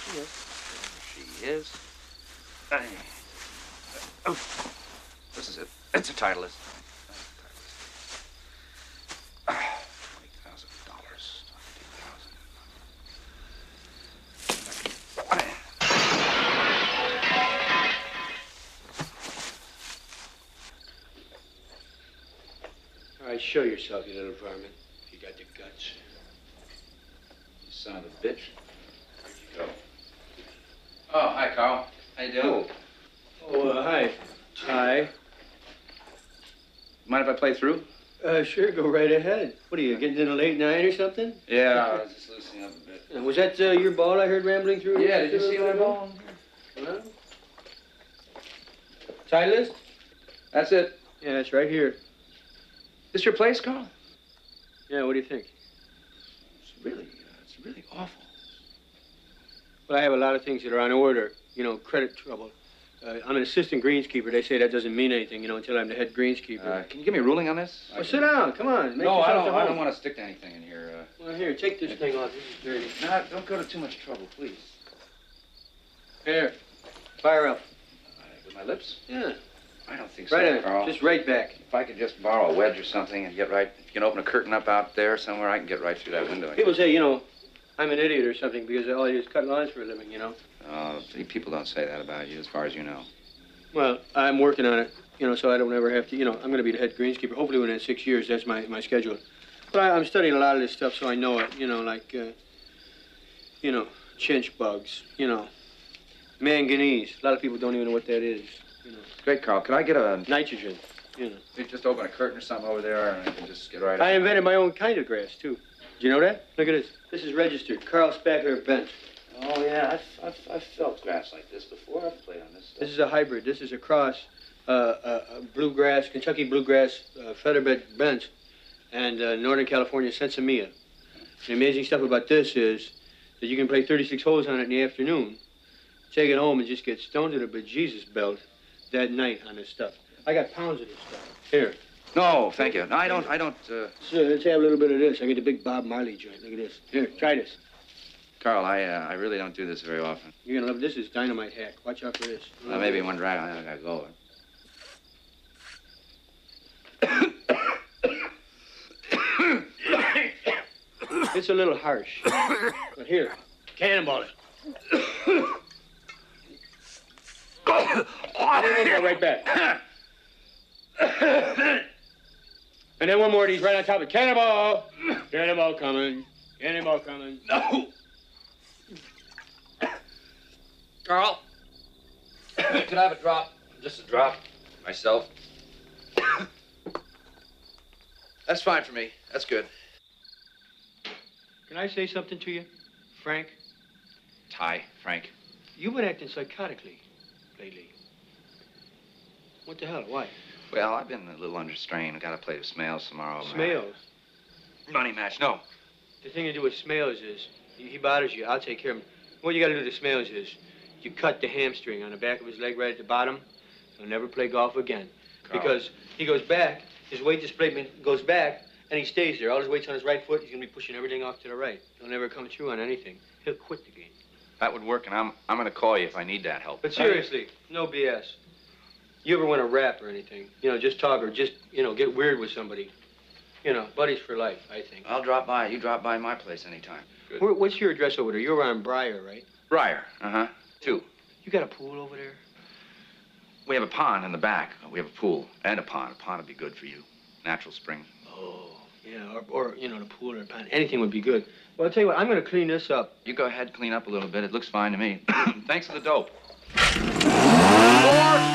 she is. There she is. Oh, this is it. It's a Titleist. $20,000. All right, show yourself, you little varmint. You got the guts. You son of a bitch. Where'd you go? Oh, hi, Carl. How you doing? Hi. Hi. Mind if I play through? Sure, go right ahead. What are you, getting in a late night or something? Yeah, I was just loosening up a bit. Was that your ball I heard rambling through? Yeah, did you see my ball? Huh? Titleist? That's it. Yeah, it's right here. This your place, Carl? Yeah, what do you think? It's really awful. Well, I have a lot of things that are on order. You know, credit trouble. I'm an assistant greenskeeper. They say that doesn't mean anything, you know, until I'm the head greenskeeper. Can you give me a ruling on this? Well, sit down. Come on. No, I don't want to stick to anything in here. Well, here, take this thing off. This is dirty. No, don't go to too much trouble, please. Here. Fire up. With my lips? Yeah. I don't think so, Right in. Carl. Just right back. If I could just borrow a wedge or something and get right... If you can open a curtain up out there somewhere, I can get right through that window. People say, you know, I'm an idiot or something because all I do is cut lawns for a living, you know. People don't say that about you, as far as you know. Well, I'm working on it, you know, so I don't ever have to, you know, I'm going to be the head greenskeeper. Hopefully within 6 years, that's my schedule. But I'm studying a lot of this stuff, so I know it, you know, like, you know, chinch bugs, you know, manganese. A lot of people don't even know what that is, you know. Great, Carl. Could I get a... Nitrogen, you know. You just open a curtain or something over there, and I can just get right... I invented my own kind of grass, too. Did you know that? Look at this. This is registered. Carl Spackler Bent. Oh, yeah, I've felt grass like this before. I've played on this stuff. This is a hybrid. This is a cross, bluegrass, Kentucky bluegrass, featherbed bent, and Northern California sensimilla. The amazing stuff about this is that you can play 36 holes on it in the afternoon, take it home and just get stoned to the bejesus belt that night on this stuff. I got pounds of this stuff. Here. No, thank you. No, I don't, So let's have a little bit of this. I get the big Bob Marley joint. Look at this. Here, try this. Carl, I really don't do this very often. You're gonna love this. Is dynamite hack. Watch out for this. Maybe one drag, I gotta go. It's a little harsh. But here, cannonball it. And then we'll go right back. And then one more of these right on top of it. Cannonball! Cannonball coming. Cannonball coming. No! Carl? Could I have a drop? Just a drop. Myself? That's fine for me. That's good. Can I say something to you, Frank? Frank. You've been acting psychotically lately. What the hell? Why? Well, I've been a little under strain. I gotta play with Smales tomorrow. Smales? Money match, no. The thing to do with Smales is, he bothers you, I'll take care of him. What you gotta do to Smales is, you cut the hamstring on the back of his leg right at the bottom. He'll never play golf again. Carl. Because he goes back, his weight displacement goes back, and he stays there. All his weight's on his right foot, he's gonna be pushing everything off to the right. He'll never come through on anything. He'll quit the game. That would work, and I'm gonna call you if I need that help. But seriously, no BS. You ever want to rap or anything? You know, just talk or just, you know, get weird with somebody. You know, buddies for life, I think. I'll drop by. You drop by my place anytime. Good. What's your address over there? You're on Briar, right? Briar, uh-huh. 2. You got a pool over there? We have a pond in the back. We have a pool and a pond. A pond would be good for you. Natural spring. Oh, yeah, or you know, the pool or the pond. Anything would be good. Well, I'll tell you what, I'm going to clean this up. You go ahead, clean up a little bit. It looks fine to me. Thanks for the dope.